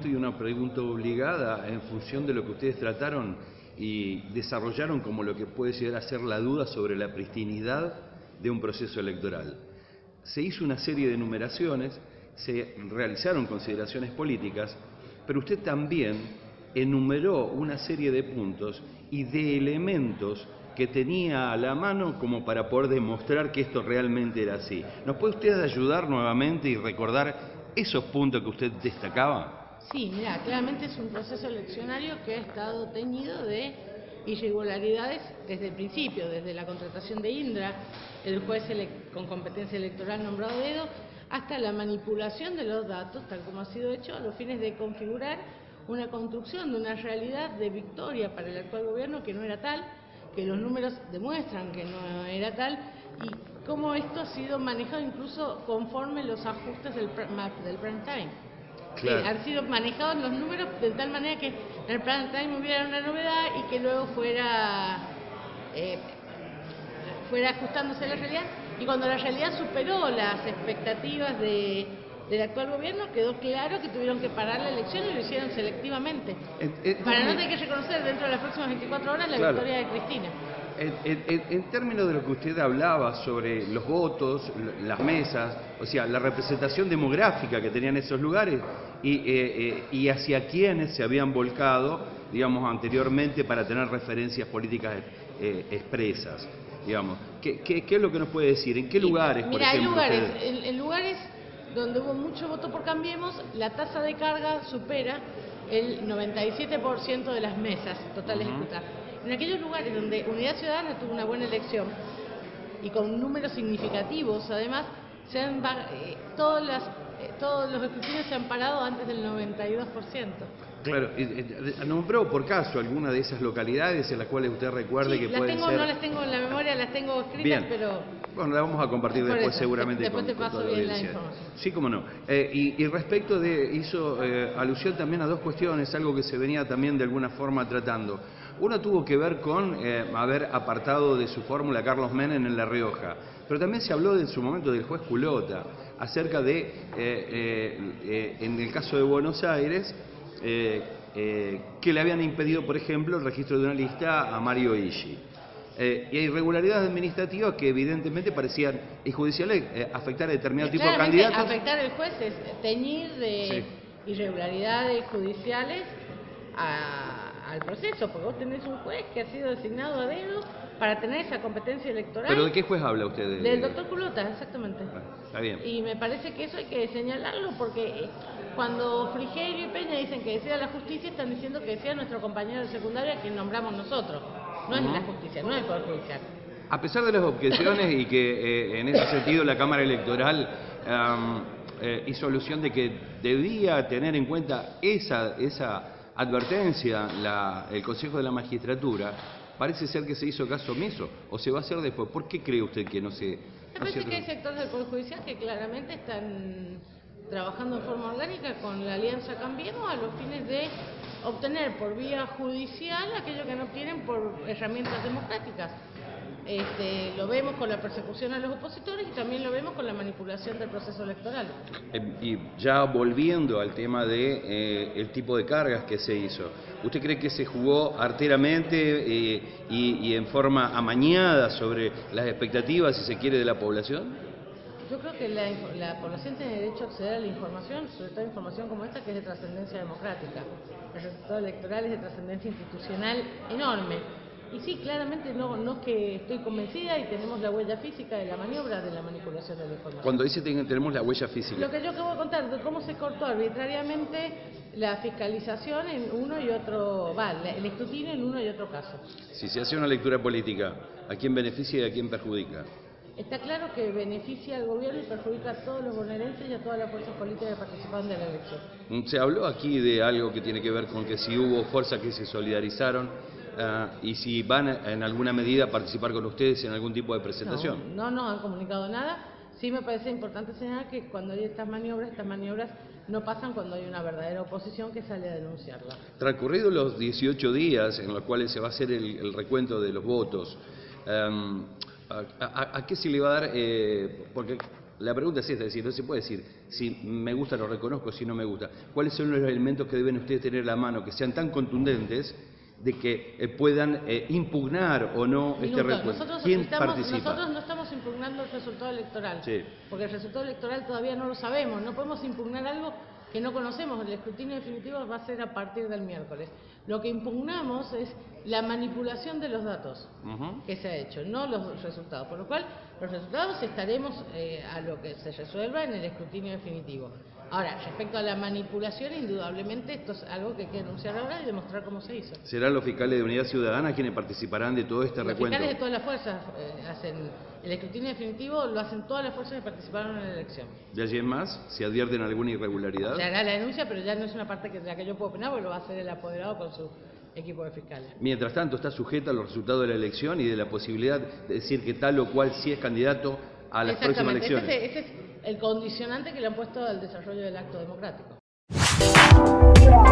momento y una pregunta obligada en función de lo que ustedes trataron y desarrollaron como lo que puede llegar a ser la duda sobre la pristinidad de un proceso electoral. Se hizo una serie de enumeraciones, se realizaron consideraciones políticas, pero usted también enumeró una serie de puntos y de elementos que tenía a la mano como para poder demostrar que esto realmente era así. ¿Nos puede usted ayudar nuevamente y recordar esos puntos que usted destacaba? Sí, mira, claramente es un proceso eleccionario que ha estado teñido de irregularidades desde el principio, desde la contratación de Indra, el juez con competencia electoral nombrado a dedo, hasta la manipulación de los datos, tal como ha sido hecho, a los fines de configurar una construcción de una realidad de victoria para el actual gobierno que no era tal, que los números demuestran que no era tal, y cómo esto ha sido manejado incluso conforme los ajustes del prime time. Claro. Han sido manejados los números de tal manera que en el prime time hubiera una novedad y que luego fuera ajustándose a la realidad, y cuando la realidad superó las expectativas del actual gobierno, quedó claro que tuvieron que parar la elección y lo hicieron selectivamente. Para no tener que reconocer dentro de las próximas 24 horas la victoria de Cristina. En términos de lo que usted hablaba sobre los votos, las mesas, o sea, la representación demográfica que tenían esos lugares y hacia quienes se habían volcado, digamos, anteriormente para tener referencias políticas expresas, digamos. ¿Qué es lo que nos puede decir? ¿En qué lugares, por ejemplo? Mira, hay lugares, en lugares donde hubo mucho voto por Cambiemos, la tasa de carga supera el 97% de las mesas totales ejecutadas. En aquellos lugares donde Unidad Ciudadana tuvo una buena elección y con números significativos, además, todos los escrutinios se han parado antes del 92%. Claro, nombró por caso alguna de esas localidades en las cuales usted recuerde que pueden ser... No las tengo en la memoria, las tengo escritas, bien, pero... Bueno, las vamos a compartir después seguramente después te paso con toda la bien la audiencia. información. Sí, cómo no. Y respecto de... hizo alusión también a dos cuestiones, algo que se venía también de alguna forma tratando. Una tuvo que ver con haber apartado de su fórmula a Carlos Menem en La Rioja, pero también se habló en su momento del juez Culota, acerca de, en el caso de Buenos Aires, que le habían impedido, por ejemplo, el registro de una lista a Mario Illy. Y hay irregularidades administrativas que evidentemente parecían judiciales afectar a determinado tipo de candidatos. Afectar al juez es teñir de irregularidades judiciales al proceso, porque vos tenés un juez que ha sido designado a dedo para tener esa competencia electoral. ¿Pero de qué juez habla usted? Del doctor Culota, exactamente. Está bien. Y me parece que eso hay que señalarlo, porque cuando Frigerio y Peña dicen que decida la justicia, están diciendo que decida nuestro compañero de secundaria, quien nombramos nosotros. No es la justicia, no es el Poder Judicial. A pesar de las objeciones y que en ese sentido la Cámara Electoral hizo alusión de que debía tener en cuenta esa advertencia el Consejo de la Magistratura, parece ser que se hizo caso omiso, o se va a hacer después. ¿Por qué cree usted que no se...? Me parece que hay sectores del Poder Judicial que claramente están trabajando en forma orgánica con la Alianza Cambiemos a los fines de obtener por vía judicial aquello que no obtienen por herramientas democráticas. Lo vemos con la persecución a los opositores y también lo vemos con la manipulación del proceso electoral. Y ya volviendo al tema de el tipo de cargas que se hizo, ¿usted cree que se jugó arteramente y en forma amañada sobre las expectativas, si se quiere, de la población? Yo creo que la población tiene derecho a acceder a la información, sobre todo información como esta, que es de trascendencia democrática. El resultado electoral es de trascendencia institucional enorme. Y sí, claramente no es que estoy convencida y tenemos la huella física de la maniobra de la manipulación de la información. Cuando dice tenemos la huella física. Lo que yo acabo de contar, de cómo se cortó arbitrariamente la fiscalización en uno y otro, el escrutinio en uno y otro caso. Si se hace una lectura política, ¿a quién beneficia y a quién perjudica? Está claro que beneficia al gobierno y perjudica a todos los bonaerenses y a todas las fuerzas políticas que participaron de la elección. Se habló aquí de algo que tiene que ver con que si hubo fuerzas que se solidarizaron y si van en alguna medida a participar con ustedes en algún tipo de presentación. No han comunicado nada. Sí me parece importante señalar que cuando hay estas maniobras no pasan cuando hay una verdadera oposición que sale a denunciarla. Transcurridos los 18 días en los cuales se va a hacer el recuento de los votos, ¿a qué se le va a dar? Porque La pregunta es esta, es decir, no se puede decir si me gusta lo reconozco, si no me gusta. ¿Cuáles son los elementos que deben ustedes tener a la mano, que sean tan contundentes de que puedan impugnar o no este recuento? ¿Quién participa? Nosotros no estamos impugnando el resultado electoral, sí, porque el resultado electoral todavía no lo sabemos, no podemos impugnar algo que no conocemos. El escrutinio definitivo va a ser a partir del miércoles. Lo que impugnamos es la manipulación de los datos que se ha hecho, no los resultados. Por lo cual, los resultados estaremos a lo que se resuelva en el escrutinio definitivo. Ahora, respecto a la manipulación, indudablemente esto es algo que hay que denunciar ahora y demostrar cómo se hizo. ¿Serán los fiscales de Unidad Ciudadana quienes participarán de todo este recuento? Los fiscales de todas las fuerzas hacen el escrutinio definitivo, lo hacen todas las fuerzas que participaron en la elección. ¿De allí en más? ¿Se advierten alguna irregularidad? Se hará la denuncia, pero ya no es una parte de la que yo puedo opinar, porque lo va a hacer el apoderado con su equipo de fiscales. Mientras tanto, está sujeta a los resultados de la elección y de la posibilidad de decir que tal o cual sí es candidato a las próximas elecciones. Ese es el condicionante que le han puesto al desarrollo del acto democrático.